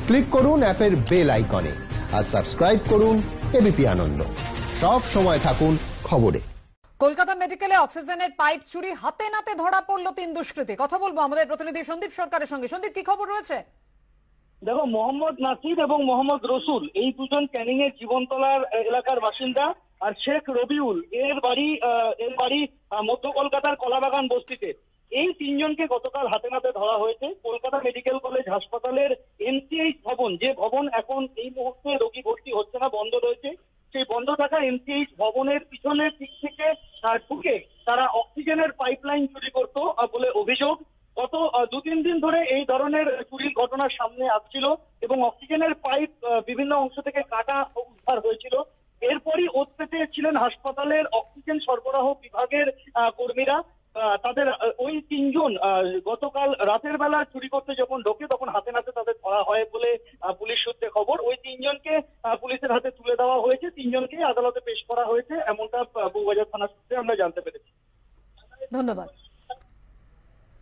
Click করুন অ্যাপের bell আইকনে আর সাবস্ক্রাইব করুন এবিপি আনন্দ। সব সময় থাকুন খবরে। কলকাতা মেডিকেলে অক্সিজেনের পাইপ চুরি হাতে নাতে ধরা পড়লো 3 দুষ্কৃতী। কথা বলবো আমাদের প্রতিনিধি সন্দীপ সরকারের সঙ্গে। সন্দীপ, কি খবর রয়েছে? দেখো, মোহাম্মদ নাসির এবং মোহাম্মদ রসুল এই দুজন ক্যানিং এর জীবনতলার এলাকার বাসিন্দা। আর শেখ রবিউল এর বাড়ি মধ্য কলকাতার কলাবাগান বস্তিতে। এই তিনজনকে গতকাল হাতে নাতে ধরা হয়েছে। কলকাতা মেডিকেল কলেজ হাসপাতালের এমসিএইচ ভবন, যে ভবন এখন এই মুহূর্তে রোগী ভর্তি হচ্ছে না, বন্ধ রয়েছে, সেই বন্ধ থাকা এমসিএইচ ভবনের পিছনের দিক থেকে ঢুকে তারা অক্সিজেনের পাইপলাইন চুরি করত বলে অভিযোগ। গত 2-3 দিন ধরে এই ধরনের চুরির ঘটনা সামনে আসছিল এবং অক্সিজেনের পাইপ বিভিন্ন অংশ থেকে কাটা উদ্ধার হয়েছিল। এরপরই ওতপেতে ছিলেন হাসপাতালের অক্সিজেন সরবরাহ বিভাগের কর্মীরা। তাদের ওই তিনজন গতকাল রাতের বেলা চুরি করতে যখন ঢোকে তখন হাতে নাতে তাদের ধরা হয় বলে পুলিশ সূত্রে খবর। ওই তিনজনকে পুলিশের হাতে তুলে দেওয়া হয়েছে, তিনজনকে আদালতে পেশ করা হয়েছে, এমনটা বউবাজার থানা সূত্রে আমরা জানতে পেরেছি। ধন্যবাদ।